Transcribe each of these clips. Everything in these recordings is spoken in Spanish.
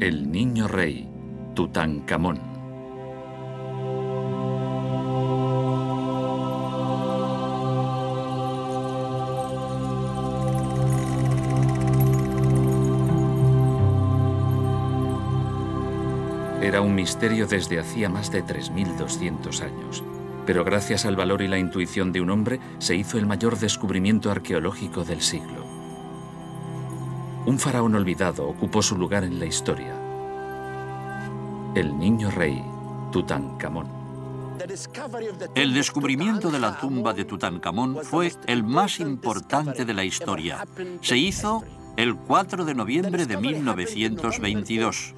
El niño rey, Tutankamón. Era un misterio desde hacía más de 3200 años. Pero gracias al valor y la intuición de un hombre, se hizo el mayor descubrimiento arqueológico del siglo. Un faraón olvidado ocupó su lugar en la historia. El niño rey, Tutankamón. El descubrimiento de la tumba de Tutankamón fue el más importante de la historia. Se hizo el 4 de noviembre de 1922.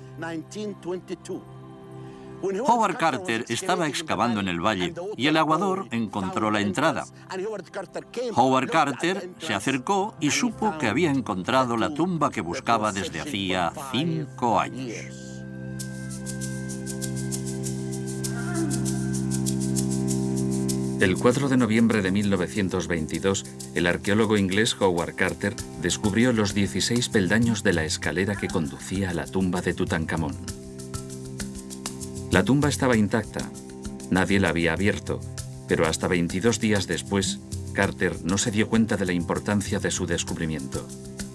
Howard Carter estaba excavando en el valle y el aguador encontró la entrada. Howard Carter se acercó y supo que había encontrado la tumba que buscaba desde hacía 5 años. El 4 de noviembre de 1922, el arqueólogo inglés Howard Carter descubrió los 16 peldaños de la escalera que conducía a la tumba de Tutankamón. La tumba estaba intacta, nadie la había abierto, pero hasta 22 días después, Carter no se dio cuenta de la importancia de su descubrimiento.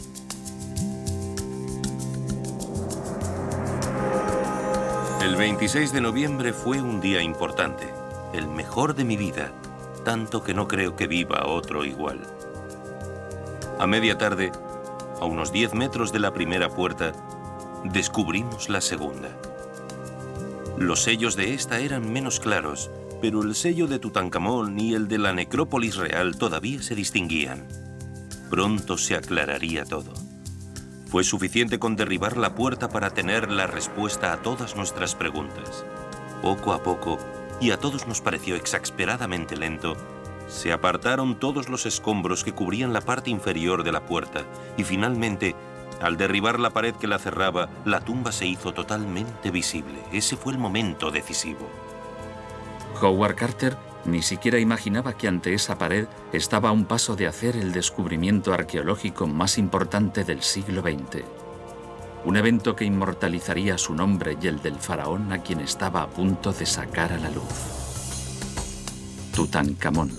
El 26 de noviembre fue un día importante, el mejor de mi vida, tanto que no creo que viva otro igual. A media tarde, a unos 10 metros de la primera puerta, descubrimos la segunda. Los sellos de esta eran menos claros, pero el sello de Tutankamón y el de la necrópolis real todavía se distinguían. Pronto se aclararía todo. Fue suficiente con derribar la puerta para tener la respuesta a todas nuestras preguntas. Poco a poco, y a todos nos pareció exasperadamente lento, se apartaron todos los escombros que cubrían la parte inferior de la puerta y finalmente, al derribar la pared que la cerraba, la tumba se hizo totalmente visible. Ese fue el momento decisivo. Howard Carter ni siquiera imaginaba que ante esa pared estaba a un paso de hacer el descubrimiento arqueológico más importante del siglo XX. Un evento que inmortalizaría su nombre y el del faraón a quien estaba a punto de sacar a la luz. Tutankamón.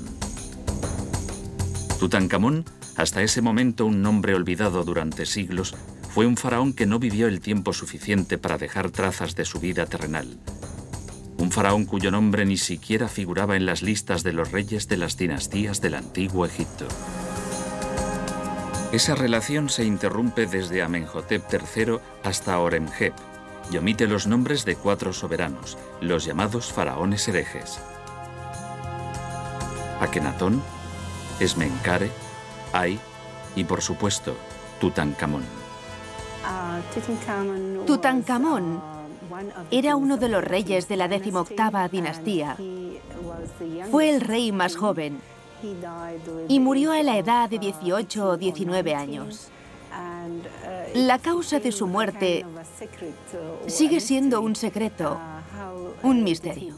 Tutankamón, hasta ese momento un nombre olvidado durante siglos, fue un faraón que no vivió el tiempo suficiente para dejar trazas de su vida terrenal. Un faraón cuyo nombre ni siquiera figuraba en las listas de los reyes de las dinastías del antiguo Egipto. Esa relación se interrumpe desde Amenhotep III hasta Horemheb y omite los nombres de 4 soberanos, los llamados faraones herejes: Akenatón, Esmenkare, Ay y, por supuesto, Tutankamón. Tutankamón era uno de los reyes de la 18ª dinastía. Fue el rey más joven y murió a la edad de 18 o 19 años. La causa de su muerte sigue siendo un secreto, un misterio.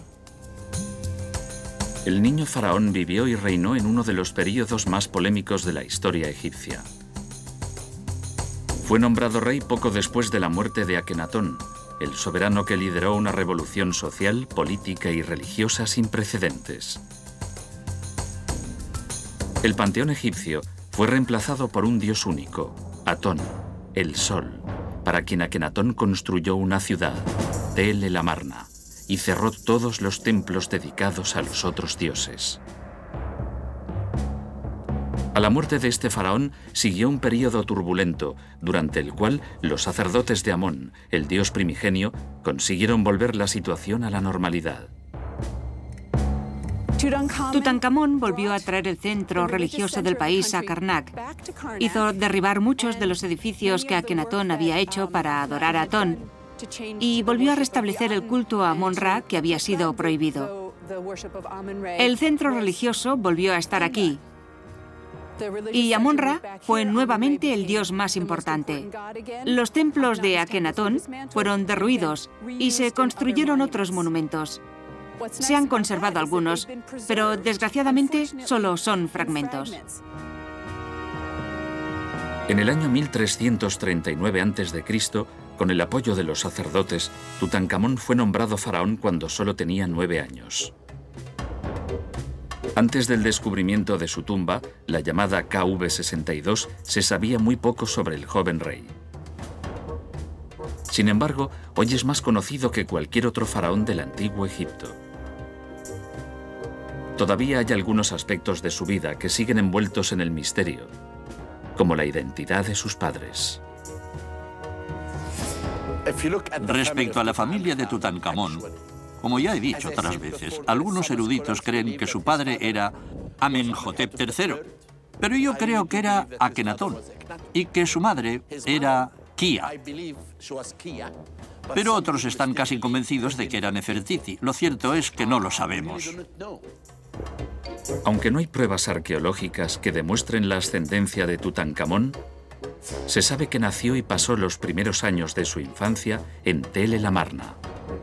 El niño faraón vivió y reinó en uno de los períodos más polémicos de la historia egipcia. Fue nombrado rey poco después de la muerte de Akenatón, el soberano que lideró una revolución social, política y religiosa sin precedentes. El panteón egipcio fue reemplazado por un dios único, Atón, el sol, para quien Akenatón construyó una ciudad, Tel el Amarna, y cerró todos los templos dedicados a los otros dioses. A la muerte de este faraón siguió un período turbulento, durante el cual los sacerdotes de Amón, el dios primigenio, consiguieron volver la situación a la normalidad. Tutankamón volvió a traer el centro religioso del país a Karnak. Hizo derribar muchos de los edificios que Akenatón había hecho para adorar a Atón y volvió a restablecer el culto a Amón-Ra que había sido prohibido. El centro religioso volvió a estar aquí y Amón-Ra fue nuevamente el dios más importante. Los templos de Akenatón fueron derruidos y se construyeron otros monumentos. Se han conservado algunos, pero desgraciadamente solo son fragmentos. En el año 1339 a.C., con el apoyo de los sacerdotes, Tutankamón fue nombrado faraón cuando solo tenía 9 años. Antes del descubrimiento de su tumba, la llamada KV62, se sabía muy poco sobre el joven rey. Sin embargo, hoy es más conocido que cualquier otro faraón del antiguo Egipto. Todavía hay algunos aspectos de su vida que siguen envueltos en el misterio, como la identidad de sus padres. Respecto a la familia de Tutankamón, como ya he dicho otras veces, algunos eruditos creen que su padre era Amenhotep III, pero yo creo que era Akenatón y que su madre era Kia. Pero otros están casi convencidos de que era Nefertiti. Lo cierto es que no lo sabemos. Aunque no hay pruebas arqueológicas que demuestren la ascendencia de Tutankamón, se sabe que nació y pasó los primeros años de su infancia en Tel el Amarna.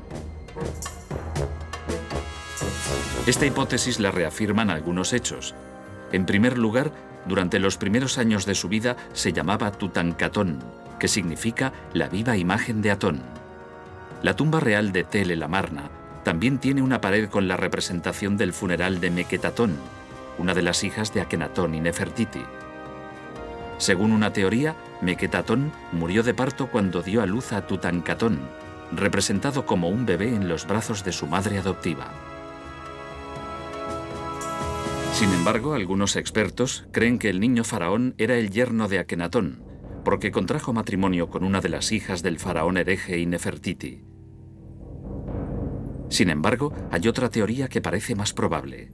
Esta hipótesis la reafirman algunos hechos. En primer lugar, durante los primeros años de su vida se llamaba Tutankatón, que significa la viva imagen de Atón. La tumba real de Tel el Amarna también tiene una pared con la representación del funeral de Meketatón, una de las hijas de Akenatón y Nefertiti. Según una teoría, Meketatón murió de parto cuando dio a luz a Tutankatón, representado como un bebé en los brazos de su madre adoptiva. Sin embargo, algunos expertos creen que el niño faraón era el yerno de Akenatón, porque contrajo matrimonio con una de las hijas del faraón hereje y Nefertiti. Sin embargo, hay otra teoría que parece más probable.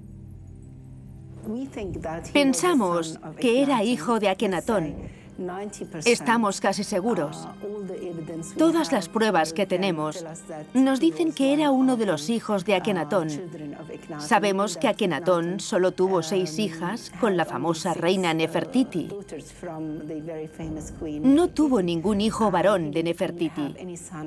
Pensamos que era hijo de Akenatón. Estamos casi seguros. Todas las pruebas que tenemos nos dicen que era uno de los hijos de Akenatón. Sabemos que Akenatón solo tuvo 6 hijas con la famosa reina Nefertiti. No tuvo ningún hijo varón de Nefertiti.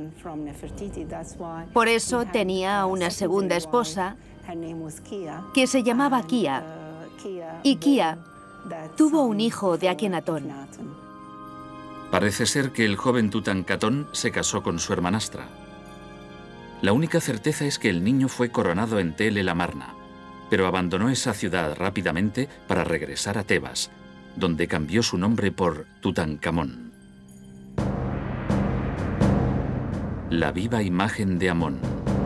Por eso tenía una segunda esposa que se llamaba Kia. Y Kia tuvo un hijo de Akenatón. Parece ser que el joven Tutankatón se casó con su hermanastra. La única certeza es que el niño fue coronado en Tel el Amarna, pero abandonó esa ciudad rápidamente para regresar a Tebas, donde cambió su nombre por Tutankamón. La viva imagen de Amón.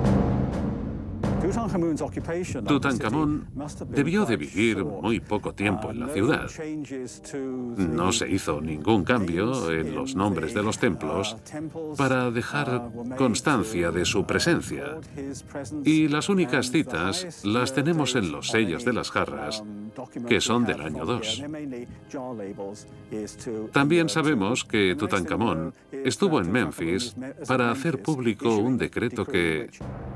Tutankamón debió de vivir muy poco tiempo en la ciudad. No se hizo ningún cambio en los nombres de los templos para dejar constancia de su presencia. Y las únicas citas las tenemos en los sellos de las jarras, que son del año 2. También sabemos que Tutankamón estuvo en Memphis para hacer público un decreto que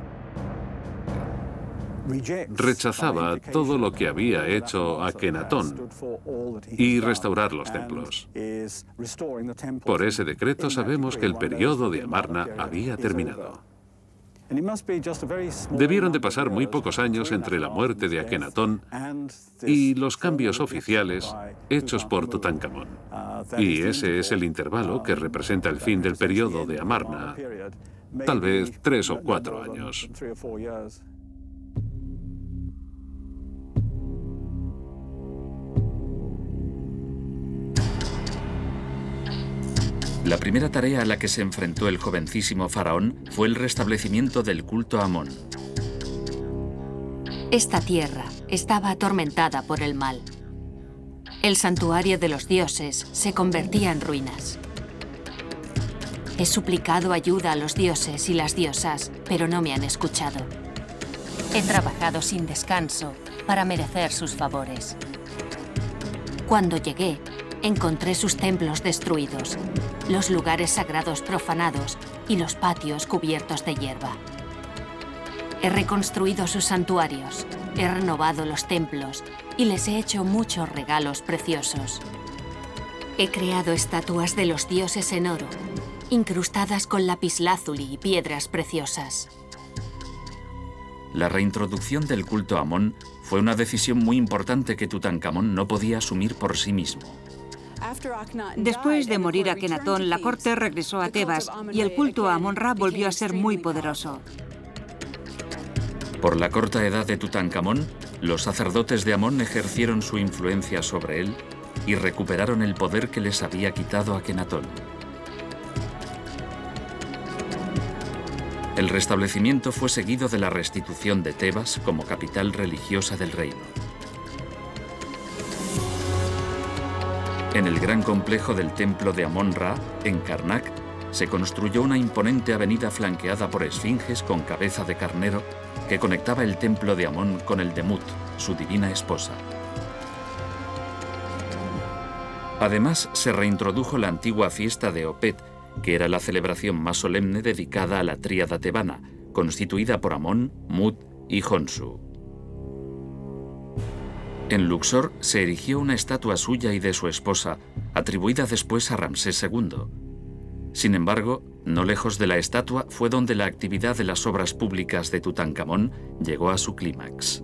rechazaba todo lo que había hecho Akenatón y restaurar los templos. Por ese decreto sabemos que el periodo de Amarna había terminado. Debieron de pasar muy pocos años entre la muerte de Akenatón y los cambios oficiales hechos por Tutankamón. Y ese es el intervalo que representa el fin del periodo de Amarna, tal vez 3 o 4 años. La primera tarea a la que se enfrentó el jovencísimo faraón fue el restablecimiento del culto a Amón. Esta tierra estaba atormentada por el mal. El santuario de los dioses se convertía en ruinas. He suplicado ayuda a los dioses y las diosas, pero no me han escuchado. He trabajado sin descanso para merecer sus favores. Cuando llegué, encontré sus templos destruidos, los lugares sagrados profanados y los patios cubiertos de hierba. He reconstruido sus santuarios, he renovado los templos y les he hecho muchos regalos preciosos. He creado estatuas de los dioses en oro, incrustadas con lapislázuli y piedras preciosas. La reintroducción del culto a Amón fue una decisión muy importante que Tutankamón no podía asumir por sí mismo. Después de morir Akenatón, la corte regresó a Tebas y el culto a Amón-Ra volvió a ser muy poderoso. Por la corta edad de Tutankamón, los sacerdotes de Amón ejercieron su influencia sobre él y recuperaron el poder que les había quitado Akenatón. El restablecimiento fue seguido de la restitución de Tebas como capital religiosa del reino. En el gran complejo del templo de Amón-Ra, en Karnak, se construyó una imponente avenida flanqueada por esfinges con cabeza de carnero que conectaba el templo de Amón con el de Mut, su divina esposa. Además, se reintrodujo la antigua fiesta de Opet, que era la celebración más solemne dedicada a la tríada tebana, constituida por Amón, Mut y Honsu. En Luxor se erigió una estatua suya y de su esposa, atribuida después a Ramsés II. Sin embargo, no lejos de la estatua fue donde la actividad de las obras públicas de Tutankamón llegó a su clímax.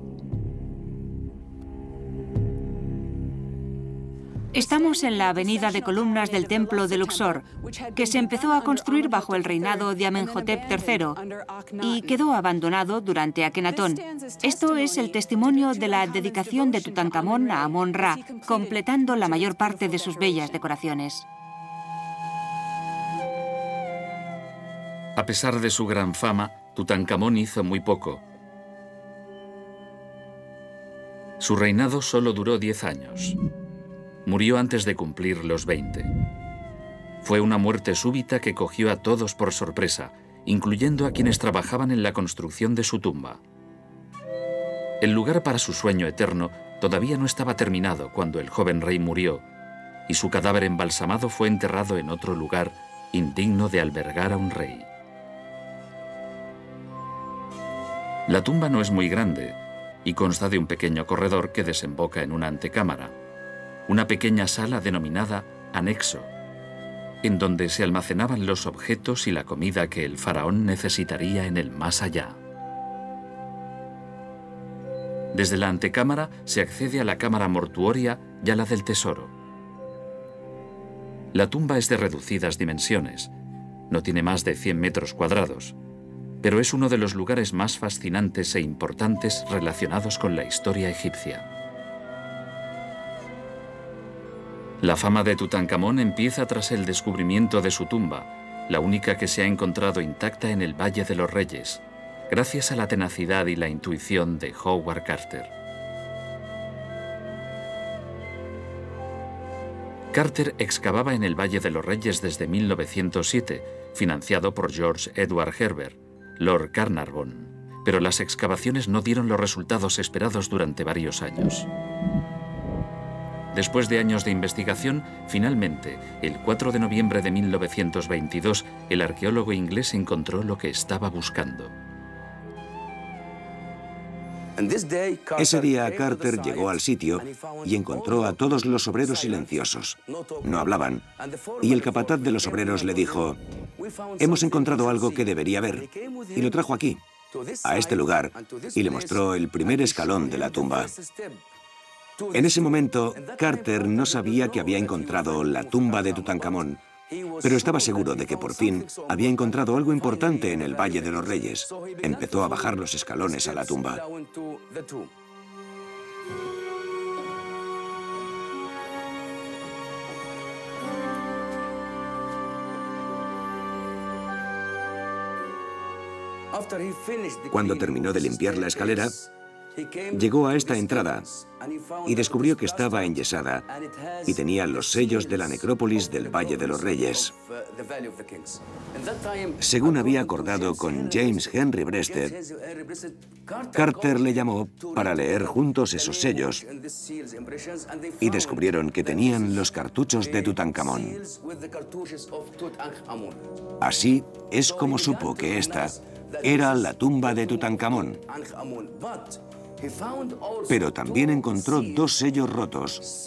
Estamos en la avenida de columnas del templo de Luxor, que se empezó a construir bajo el reinado de Amenhotep III y quedó abandonado durante Akenatón. Esto es el testimonio de la dedicación de Tutankamón a Amón-Ra, completando la mayor parte de sus bellas decoraciones. A pesar de su gran fama, Tutankamón hizo muy poco. Su reinado solo duró 10 años. Murió antes de cumplir los 20. Fue una muerte súbita que cogió a todos por sorpresa, incluyendo a quienes trabajaban en la construcción de su tumba. El lugar para su sueño eterno todavía no estaba terminado cuando el joven rey murió, y su cadáver embalsamado fue enterrado en otro lugar indigno de albergar a un rey. La tumba no es muy grande y consta de un pequeño corredor que desemboca en una antecámara, una pequeña sala denominada anexo, en donde se almacenaban los objetos y la comida que el faraón necesitaría en el más allá. Desde la antecámara se accede a la cámara mortuoria y a la del tesoro. La tumba es de reducidas dimensiones, no tiene más de 100 metros cuadrados, pero es uno de los lugares más fascinantes e importantes relacionados con la historia egipcia. La fama de Tutankamón empieza tras el descubrimiento de su tumba, la única que se ha encontrado intacta en el Valle de los Reyes, gracias a la tenacidad y la intuición de Howard Carter. Carter excavaba en el Valle de los Reyes desde 1907, financiado por George Edward Herbert, Lord Carnarvon, pero las excavaciones no dieron los resultados esperados durante varios años. Después de años de investigación, finalmente, el 4 de noviembre de 1922, el arqueólogo inglés encontró lo que estaba buscando. Ese día Carter llegó al sitio y encontró a todos los obreros silenciosos. No hablaban. Y el capataz de los obreros le dijo: «Hemos encontrado algo que debería ver». Y lo trajo aquí, a este lugar, y le mostró el primer escalón de la tumba. En ese momento, Carter no sabía que había encontrado la tumba de Tutankamón, pero estaba seguro de que por fin había encontrado algo importante en el Valle de los Reyes. Empezó a bajar los escalones a la tumba. Cuando terminó de limpiar la escalera, llegó a esta entrada y descubrió que estaba enyesada y tenía los sellos de la necrópolis del Valle de los Reyes. Según había acordado con James Henry Breasted, Carter le llamó para leer juntos esos sellos y descubrieron que tenían los cartuchos de Tutankamón. Así es como supo que esta era la tumba de Tutankamón. Pero también encontró dos sellos rotos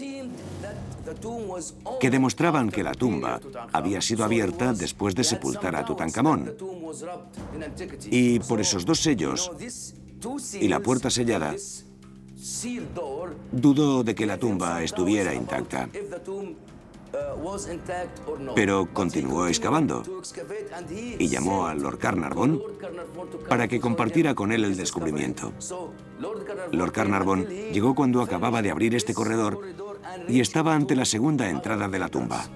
que demostraban que la tumba había sido abierta después de sepultar a Tutankamón. Y por esos dos sellos y la puerta sellada, dudó de que la tumba estuviera intacta. Pero continuó excavando y llamó a Lord Carnarvon para que compartiera con él el descubrimiento. Lord Carnarvon llegó cuando acababa de abrir este corredor y estaba ante la segunda entrada de la tumba.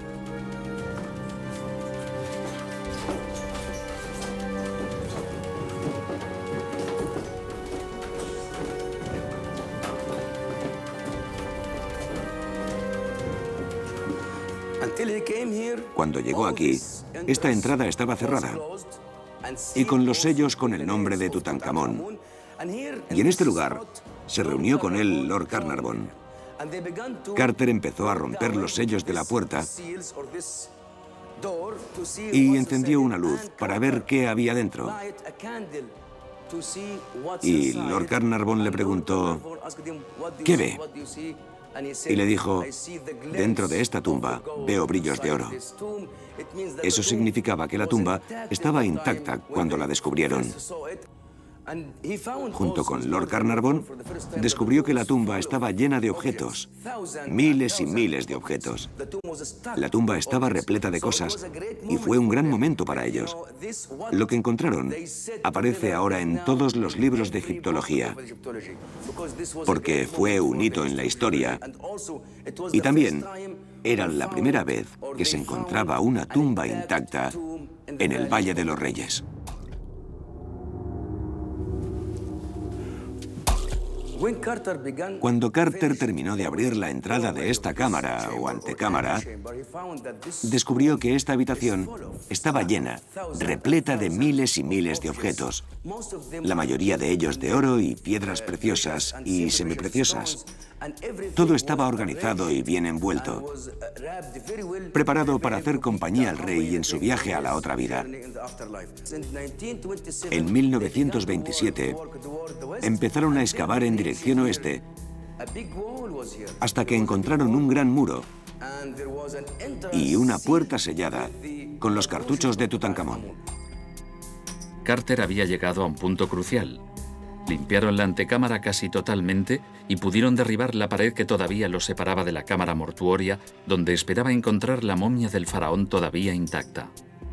Cuando llegó aquí, esta entrada estaba cerrada y con los sellos con el nombre de Tutankamón. Y en este lugar se reunió con él Lord Carnarvon. Carter empezó a romper los sellos de la puerta y encendió una luz para ver qué había dentro. Y Lord Carnarvon le preguntó, ¿qué ve? Y le dijo, dentro de esta tumba veo brillos de oro. Eso significaba que la tumba estaba intacta cuando la descubrieron. Junto con Lord Carnarvon, descubrió que la tumba estaba llena de objetos, miles y miles de objetos. La tumba estaba repleta de cosas y fue un gran momento para ellos. Lo que encontraron aparece ahora en todos los libros de egiptología, porque fue un hito en la historia y también era la primera vez que se encontraba una tumba intacta en el Valle de los Reyes. Cuando Carter terminó de abrir la entrada de esta cámara o antecámara, descubrió que esta habitación estaba llena, repleta de miles y miles de objetos, la mayoría de ellos de oro y piedras preciosas y semipreciosas. Todo estaba organizado y bien envuelto, preparado para hacer compañía al rey en su viaje a la otra vida. En 1927, empezaron a excavar en dirección oeste hasta que encontraron un gran muro y una puerta sellada con los cartuchos de Tutankamón. Carter había llegado a un punto crucial. Limpiaron la antecámara casi totalmente y pudieron derribar la pared que todavía los separaba de la cámara mortuoria, donde esperaba encontrar la momia del faraón todavía intacta.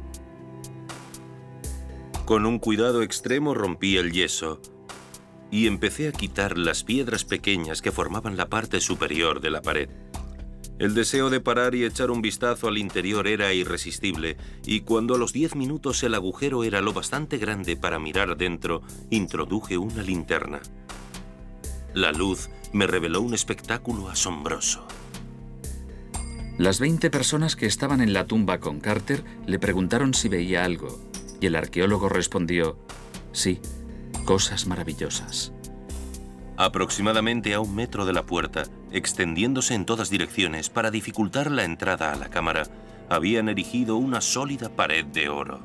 Con un cuidado extremo rompí el yeso y empecé a quitar las piedras pequeñas que formaban la parte superior de la pared. El deseo de parar y echar un vistazo al interior era irresistible, y cuando a los 10 minutos el agujero era lo bastante grande para mirar dentro, introduje una linterna. La luz me reveló un espectáculo asombroso. Las 20 personas que estaban en la tumba con Carter le preguntaron si veía algo, y el arqueólogo respondió, sí, cosas maravillosas. Aproximadamente a 1 metro de la puerta, extendiéndose en todas direcciones para dificultar la entrada a la cámara, habían erigido una sólida pared de oro.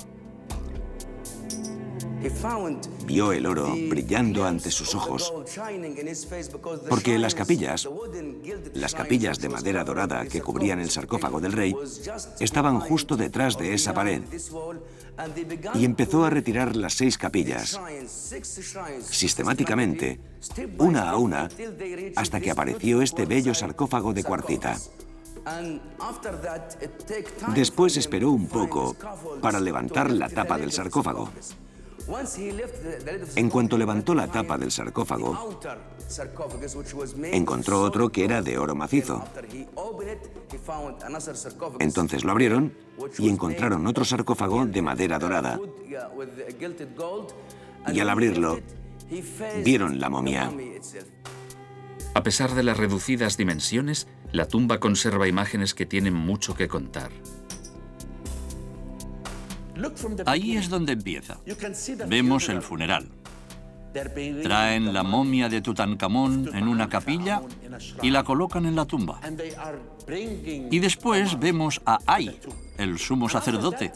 Vio el oro brillando ante sus ojos, porque las capillas de madera dorada que cubrían el sarcófago del rey estaban justo detrás de esa pared, y empezó a retirar las 6 capillas, sistemáticamente, una a una, hasta que apareció este bello sarcófago de cuarcita. Después esperó un poco para levantar la tapa del sarcófago. En cuanto levantó la tapa del sarcófago, encontró otro que era de oro macizo. Entonces lo abrieron y encontraron otro sarcófago de madera dorada. Y al abrirlo, vieron la momia. A pesar de las reducidas dimensiones, la tumba conserva imágenes que tienen mucho que contar. Ahí es donde empieza. Vemos el funeral. Traen la momia de Tutankamón en una capilla y la colocan en la tumba. Y después vemos a Ay, el sumo sacerdote,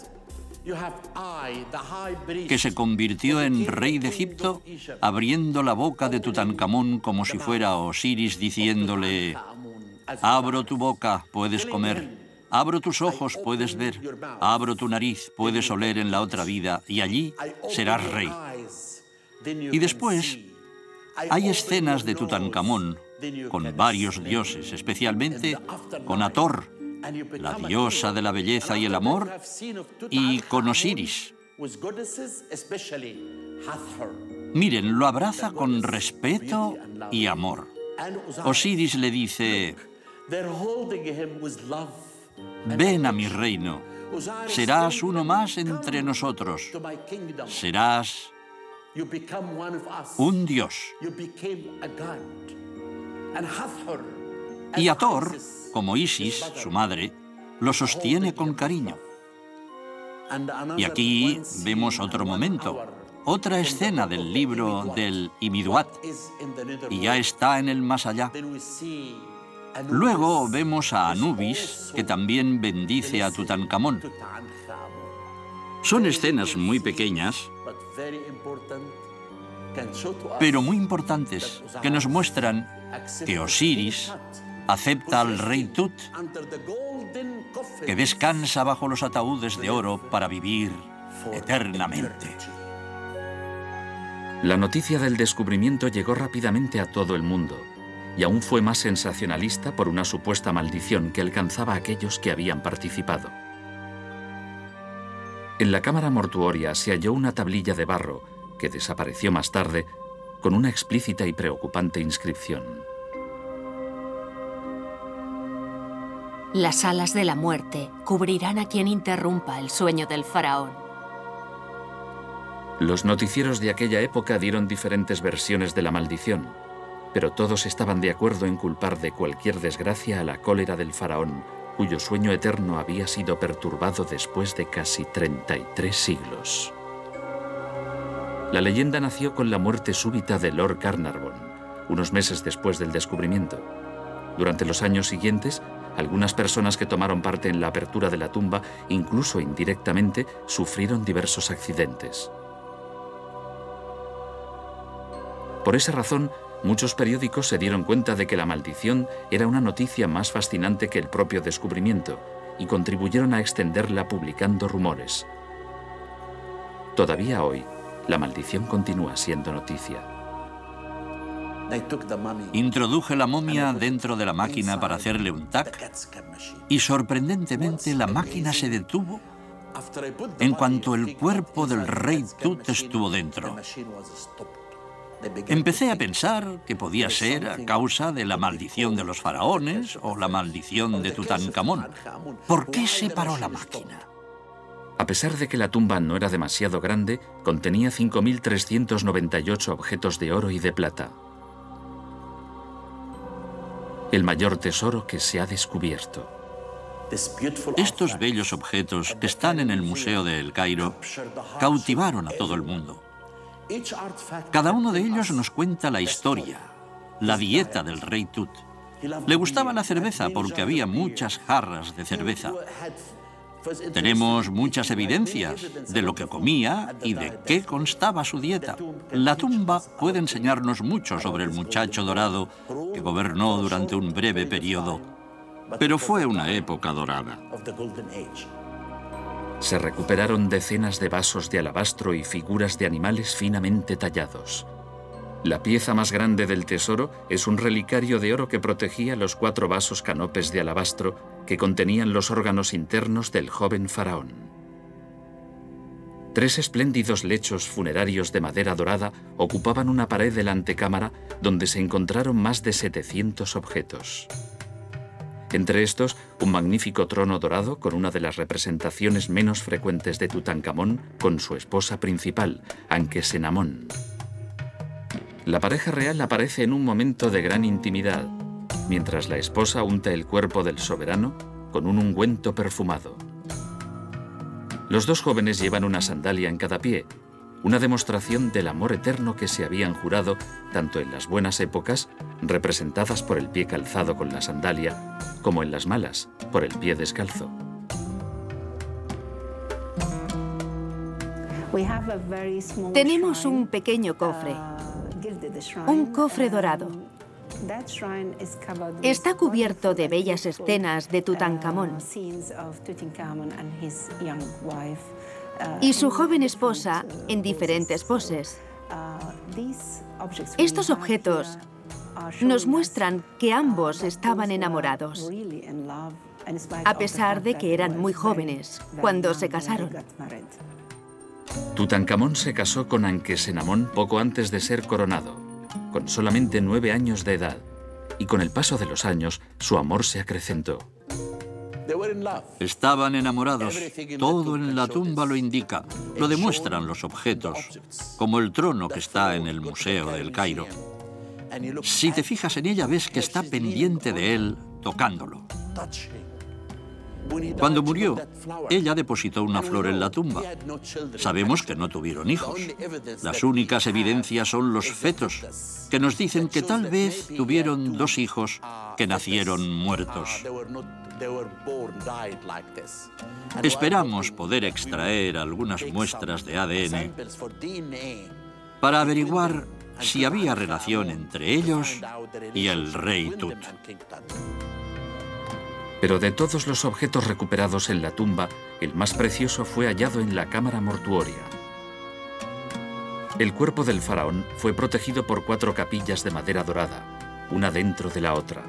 que se convirtió en rey de Egipto, abriendo la boca de Tutankamón como si fuera Osiris, diciéndole: abro tu boca, puedes comer. Abro tus ojos, puedes ver. Abro tu nariz, puedes oler en la otra vida, y allí serás rey. Y después hay escenas de Tutankamón con varios dioses, especialmente con Hathor, la diosa de la belleza y el amor, y con Osiris. Miren, lo abraza con respeto y amor. Osiris le dice: ven a mi reino, serás uno más entre nosotros, serás un dios. Y Hathor, como Isis, su madre, lo sostiene con cariño. Y aquí vemos otro momento, otra escena del libro del Imiduat, y ya está en el más allá. Luego vemos a Anubis, que también bendice a Tutankamón. Son escenas muy pequeñas, pero muy importantes, que nos muestran que Osiris acepta al rey Tut, que descansa bajo los ataúdes de oro para vivir eternamente. La noticia del descubrimiento llegó rápidamente a todo el mundo, y aún fue más sensacionalista por una supuesta maldición que alcanzaba a aquellos que habían participado. En la cámara mortuoria se halló una tablilla de barro, que desapareció más tarde, con una explícita y preocupante inscripción. Las alas de la muerte cubrirán a quien interrumpa el sueño del faraón. Los noticieros de aquella época dieron diferentes versiones de la maldición, pero todos estaban de acuerdo en culpar de cualquier desgracia a la cólera del faraón, cuyo sueño eterno había sido perturbado después de casi 33 siglos. La leyenda nació con la muerte súbita de Lord Carnarvon, unos meses después del descubrimiento. Durante los años siguientes, algunas personas que tomaron parte en la apertura de la tumba, incluso indirectamente, sufrieron diversos accidentes. Por esa razón, muchos periódicos se dieron cuenta de que la maldición era una noticia más fascinante que el propio descubrimiento y contribuyeron a extenderla publicando rumores. Todavía hoy, la maldición continúa siendo noticia. Introduje la momia dentro de la máquina para hacerle un tac y sorprendentemente la máquina se detuvo en cuanto el cuerpo del rey Tut estuvo dentro. Empecé a pensar que podía ser a causa de la maldición de los faraones o la maldición de Tutankamón. ¿Por qué se paró la máquina? A pesar de que la tumba no era demasiado grande, contenía 5.398 objetos de oro y de plata. El mayor tesoro que se ha descubierto. Estos bellos objetos que están en el Museo de El Cairo cautivaron a todo el mundo. Cada uno de ellos nos cuenta la historia, la dieta del rey Tut. Le gustaba la cerveza porque había muchas jarras de cerveza. Tenemos muchas evidencias de lo que comía y de qué constaba su dieta. La tumba puede enseñarnos mucho sobre el muchacho dorado que gobernó durante un breve periodo, pero fue una época dorada. Se recuperaron decenas de vasos de alabastro y figuras de animales finamente tallados. La pieza más grande del tesoro es un relicario de oro que protegía los 4 vasos canopes de alabastro que contenían los órganos internos del joven faraón. 3 espléndidos lechos funerarios de madera dorada ocupaban una pared de la antecámara donde se encontraron más de 700 objetos. Entre estos, un magnífico trono dorado con una de las representaciones menos frecuentes de Tutankamón con su esposa principal, Ankhesenamón. La pareja real aparece en un momento de gran intimidad, mientras la esposa unta el cuerpo del soberano con un ungüento perfumado. Los 2 jóvenes llevan una sandalia en cada pie, una demostración del amor eterno que se habían jurado tanto en las buenas épocas, representadas por el pie calzado con la sandalia, como en las malas, por el pie descalzo. Tenemos un pequeño cofre, un cofre dorado. Está cubierto de bellas escenas de Tutankamón y su joven esposa en diferentes poses. Estos objetos nos muestran que ambos estaban enamorados, a pesar de que eran muy jóvenes cuando se casaron. Tutankamón se casó con Ankesenamón poco antes de ser coronado, con solamente 9 años de edad, y con el paso de los años su amor se acrecentó. Estaban enamorados. Todo en la tumba lo indica. Lo demuestran los objetos, como el trono que está en el Museo del Cairo. Si te fijas en ella, ves que está pendiente de él, tocándolo. Cuando murió, ella depositó una flor en la tumba. Sabemos que no tuvieron hijos. Las únicas evidencias son los fetos, que nos dicen que tal vez tuvieron 2 hijos que nacieron muertos. Esperamos poder extraer algunas muestras de ADN para averiguar si había relación entre ellos y el rey Tut. Pero de todos los objetos recuperados en la tumba, el más precioso fue hallado en la cámara mortuoria. El cuerpo del faraón fue protegido por 4 capillas de madera dorada, una dentro de la otra.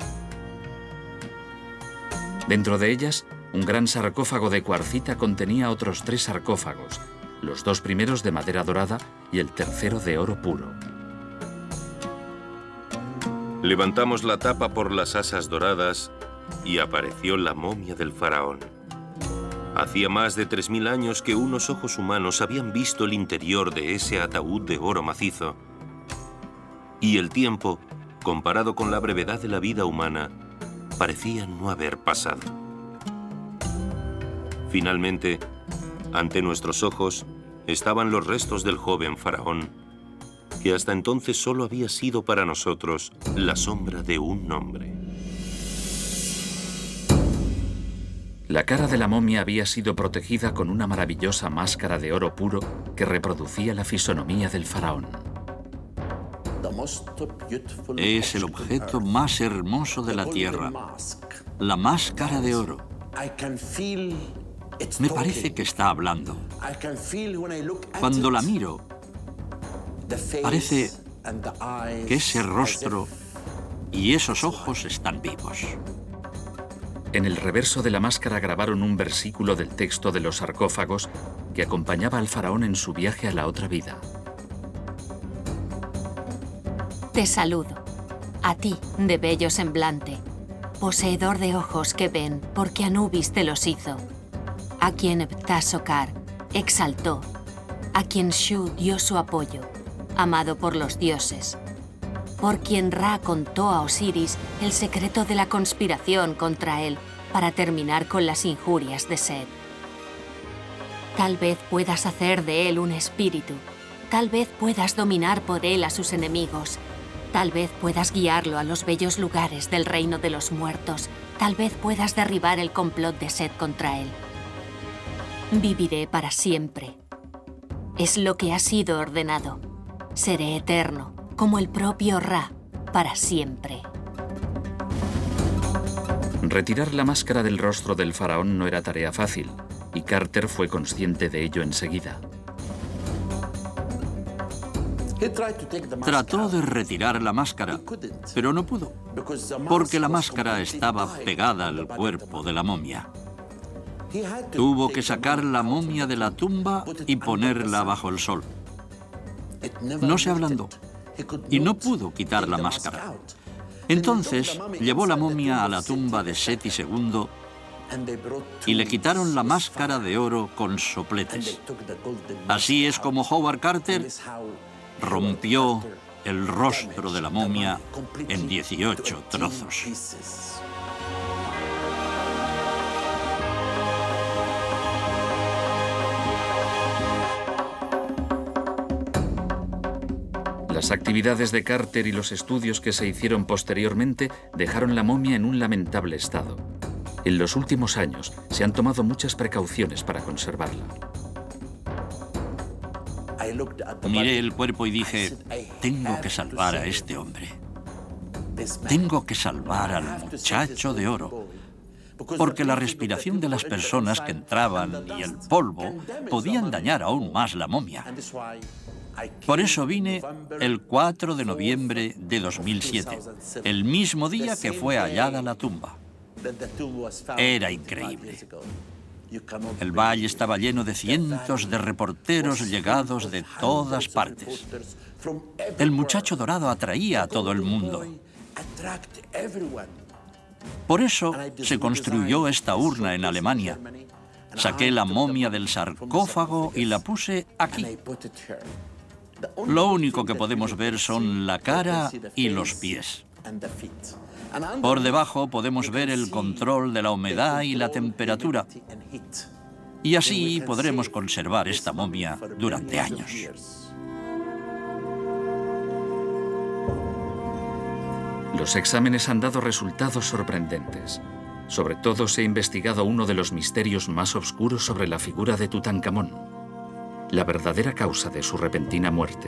Dentro de ellas, un gran sarcófago de cuarcita contenía otros 3 sarcófagos, los 2 primeros de madera dorada y el tercero de oro puro. Levantamos la tapa por las asas doradas y apareció la momia del faraón. Hacía más de 3000 años que unos ojos humanos habían visto el interior de ese ataúd de oro macizo. Y el tiempo, comparado con la brevedad de la vida humana, parecía no haber pasado. Finalmente, ante nuestros ojos, estaban los restos del joven faraón, que hasta entonces solo había sido para nosotros la sombra de un nombre. La cara de la momia había sido protegida con una maravillosa máscara de oro puro que reproducía la fisonomía del faraón. Es el objeto más hermoso de la tierra, la máscara de oro. Me parece que está hablando. Cuando la miro, parece que ese rostro y esos ojos están vivos. En el reverso de la máscara grabaron un versículo del texto de los sarcófagos que acompañaba al faraón en su viaje a la otra vida. Te saludo, a ti, de bello semblante, poseedor de ojos que ven, porque Anubis te los hizo, a quien Ptah-Sokar exaltó, a quien Shu dio su apoyo, amado por los dioses, por quien Ra contó a Osiris el secreto de la conspiración contra él para terminar con las injurias de Set. Tal vez puedas hacer de él un espíritu, tal vez puedas dominar por él a sus enemigos, tal vez puedas guiarlo a los bellos lugares del reino de los muertos, tal vez puedas derribar el complot de Set contra él. Viviré para siempre. Es lo que ha sido ordenado. Seré eterno, como el propio Ra, para siempre. Retirar la máscara del rostro del faraón no era tarea fácil, y Carter fue consciente de ello enseguida. Trató de retirar la máscara, pero no pudo, porque la máscara estaba pegada al cuerpo de la momia. Tuvo que sacar la momia de la tumba y ponerla bajo el sol. No se ablandó y no pudo quitar la máscara. Entonces llevó la momia a la tumba de Seti II y le quitaron la máscara de oro con sopletes. Así es como Howard Carter rompió el rostro de la momia en 18 trozos. Las actividades de Carter y los estudios que se hicieron posteriormente dejaron la momia en un lamentable estado. En los últimos años se han tomado muchas precauciones para conservarla. Miré el cuerpo y dije, tengo que salvar a este hombre. Tengo que salvar al muchacho de oro. Porque la respiración de las personas que entraban y el polvo podían dañar aún más la momia. Por eso vine el 4 de noviembre de 2007, el mismo día que fue hallada la tumba. Era increíble. El valle estaba lleno de cientos de reporteros llegados de todas partes. El muchacho dorado atraía a todo el mundo. Por eso se construyó esta urna en Alemania. Saqué la momia del sarcófago y la puse aquí. Lo único que podemos ver son la cara y los pies. Por debajo podemos ver el control de la humedad y la temperatura. Y así podremos conservar esta momia durante años. Los exámenes han dado resultados sorprendentes. Sobre todo se ha investigado uno de los misterios más oscuros sobre la figura de Tutankamón, la verdadera causa de su repentina muerte.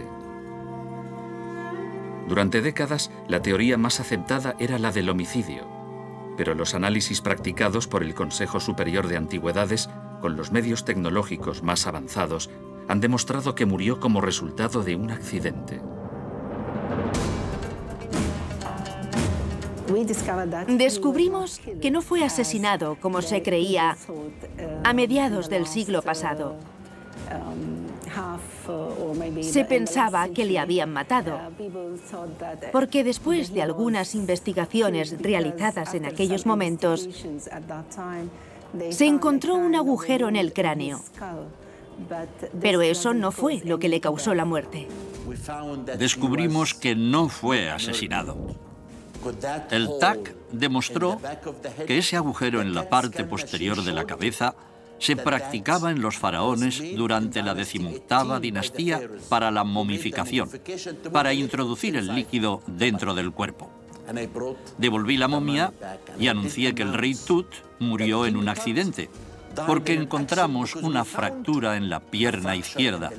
Durante décadas, la teoría más aceptada era la del homicidio, pero los análisis practicados por el Consejo Superior de Antigüedades, con los medios tecnológicos más avanzados, han demostrado que murió como resultado de un accidente. Descubrimos que no fue asesinado, como se creía, a mediados del siglo pasado. Se pensaba que le habían matado, porque después de algunas investigaciones realizadas en aquellos momentos, se encontró un agujero en el cráneo. Pero eso no fue lo que le causó la muerte. Descubrimos que no fue asesinado. El TAC demostró que ese agujero en la parte posterior de la cabeza se practicaba en los faraones durante la 18ª dinastía para la momificación, para introducir el líquido dentro del cuerpo. Devolví la momia y anuncié que el rey Tut murió en un accidente, porque encontramos una fractura en la pierna izquierda.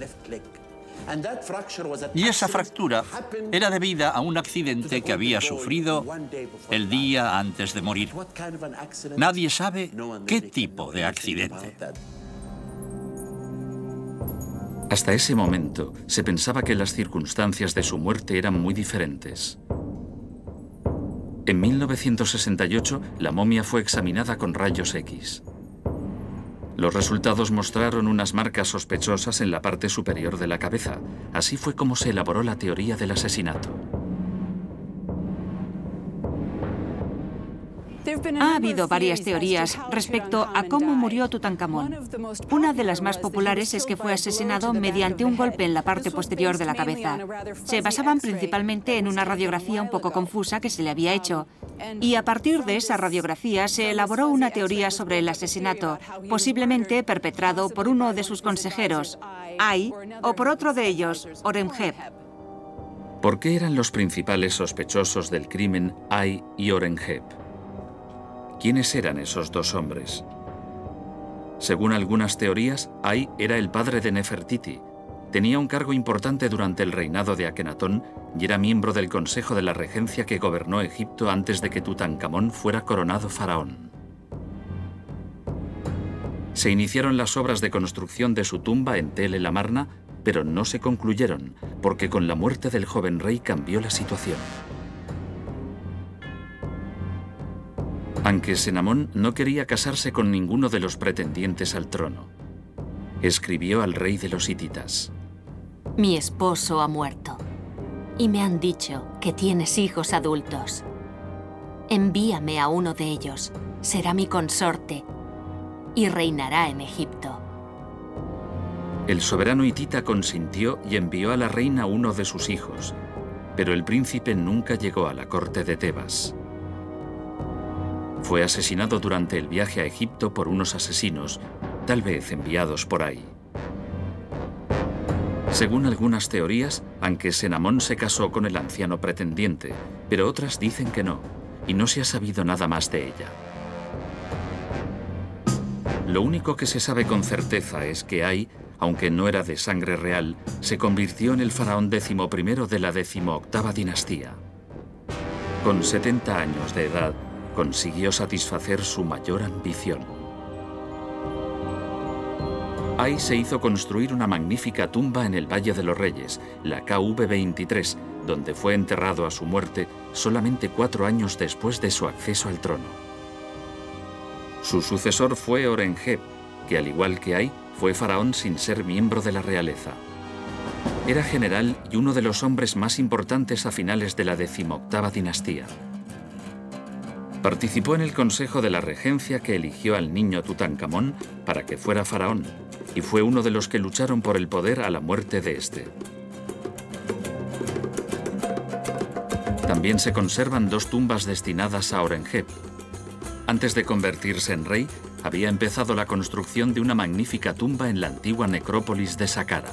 Y esa fractura era debida a un accidente que había sufrido el día antes de morir. Nadie sabe qué tipo de accidente. Hasta ese momento, se pensaba que las circunstancias de su muerte eran muy diferentes. En 1968, la momia fue examinada con rayos X. Los resultados mostraron unas marcas sospechosas en la parte superior de la cabeza. Así fue como se elaboró la teoría del asesinato. Ha habido varias teorías respecto a cómo murió Tutankamón. Una de las más populares es que fue asesinado mediante un golpe en la parte posterior de la cabeza. Se basaban principalmente en una radiografía un poco confusa que se le había hecho. Y a partir de esa radiografía se elaboró una teoría sobre el asesinato, posiblemente perpetrado por uno de sus consejeros, Ay, o por otro de ellos, Horemheb. ¿Por qué eran los principales sospechosos del crimen Ay y Horemheb? ¿Quiénes eran esos dos hombres? Según algunas teorías, Ay era el padre de Nefertiti. Tenía un cargo importante durante el reinado de Akenatón y era miembro del Consejo de la Regencia que gobernó Egipto antes de que Tutankamón fuera coronado faraón. Se iniciaron las obras de construcción de su tumba en Tel el Amarna, pero no se concluyeron, porque con la muerte del joven rey cambió la situación. Anque-Senamón no quería casarse con ninguno de los pretendientes al trono. Escribió al rey de los hititas: Mi esposo ha muerto y me han dicho que tienes hijos adultos. Envíame a uno de ellos, será mi consorte y reinará en Egipto. El soberano hitita consintió y envió a la reina uno de sus hijos, pero el príncipe nunca llegó a la corte de Tebas. Fue asesinado durante el viaje a Egipto por unos asesinos, tal vez enviados por ahí. Según algunas teorías, Anque-Senamón se casó con el anciano pretendiente, pero otras dicen que no, y no se ha sabido nada más de ella. Lo único que se sabe con certeza es que Ay, aunque no era de sangre real, se convirtió en el faraón 11º de la 18ª dinastía. Con 70 años de edad, consiguió satisfacer su mayor ambición. Ahí se hizo construir una magnífica tumba en el Valle de los Reyes, la KV-23, donde fue enterrado a su muerte solamente 4 años después de su acceso al trono. Su sucesor fue Horemheb, que al igual que Ay, fue faraón sin ser miembro de la realeza. Era general y uno de los hombres más importantes a finales de la 18ª dinastía. Participó en el consejo de la regencia que eligió al niño Tutankamón para que fuera faraón, y fue uno de los que lucharon por el poder a la muerte de este. También se conservan 2 tumbas destinadas a Horemheb. Antes de convertirse en rey, había empezado la construcción de una magnífica tumba en la antigua necrópolis de Saqqara.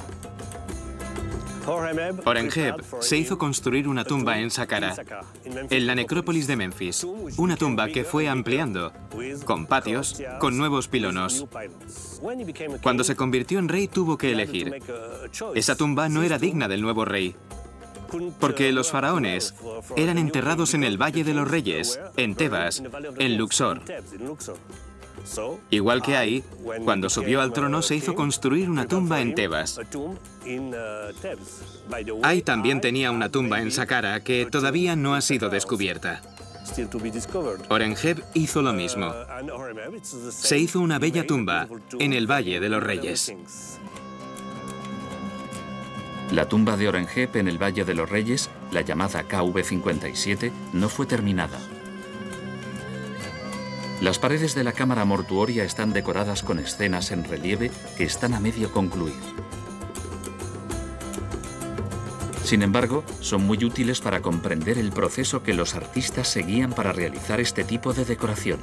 Horemheb se hizo construir una tumba en Saqqara, en la necrópolis de Memphis, una tumba que fue ampliando, con patios, con nuevos pilonos. Cuando se convirtió en rey tuvo que elegir. Esa tumba no era digna del nuevo rey, porque los faraones eran enterrados en el Valle de los Reyes, en Tebas, en Luxor. Igual que Ay, cuando subió al trono se hizo construir una tumba en Tebas. Ay también tenía una tumba en Saqqara que todavía no ha sido descubierta. Horemheb hizo lo mismo. Se hizo una bella tumba en el Valle de los Reyes. La tumba de Horemheb en el Valle de los Reyes, la llamada KV-57, no fue terminada. Las paredes de la cámara mortuoria están decoradas con escenas en relieve que están a medio concluir. Sin embargo, son muy útiles para comprender el proceso que los artistas seguían para realizar este tipo de decoración.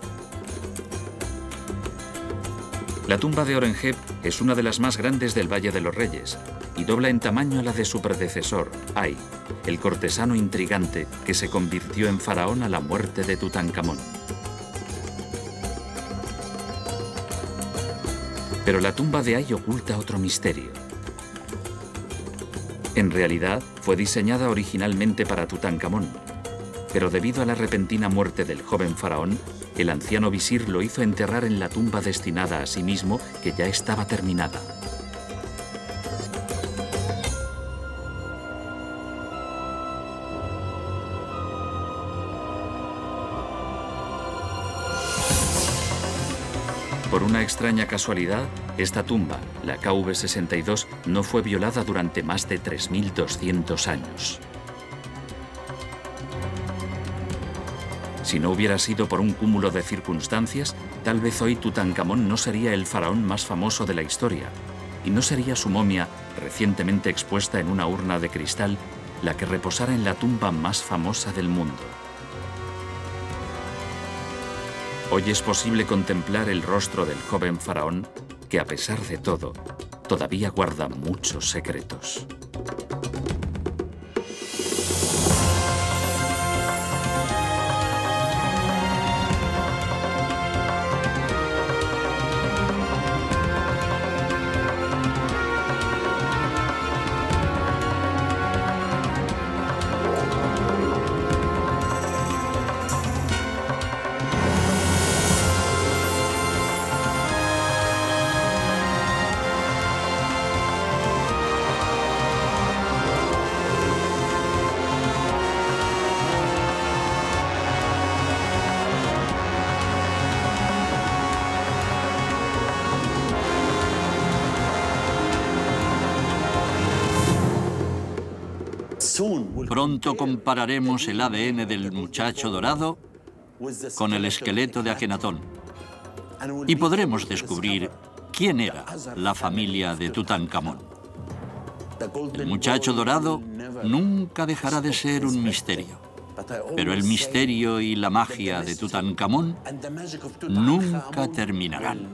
La tumba de Horemheb es una de las más grandes del Valle de los Reyes y dobla en tamaño a la de su predecesor, Ay, el cortesano intrigante que se convirtió en faraón a la muerte de Tutankamón. Pero la tumba de Ay oculta otro misterio. En realidad, fue diseñada originalmente para Tutankamón, pero debido a la repentina muerte del joven faraón, el anciano visir lo hizo enterrar en la tumba destinada a sí mismo, que ya estaba terminada. Por una extraña casualidad, esta tumba, la KV-62, no fue violada durante más de 3.200 años. Si no hubiera sido por un cúmulo de circunstancias, tal vez hoy Tutankamón no sería el faraón más famoso de la historia, y no sería su momia, recientemente expuesta en una urna de cristal, la que reposara en la tumba más famosa del mundo. Hoy es posible contemplar el rostro del joven faraón, que a pesar de todo, todavía guarda muchos secretos. Pronto compararemos el ADN del muchacho dorado con el esqueleto de Akenatón y podremos descubrir quién era la familia de Tutankamón. El muchacho dorado nunca dejará de ser un misterio, pero el misterio y la magia de Tutankamón nunca terminarán.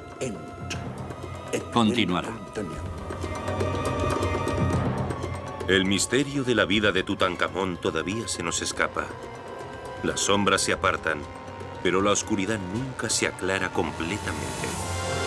Continuará. El misterio de la vida de Tutankamón todavía se nos escapa. Las sombras se apartan, pero la oscuridad nunca se aclara completamente.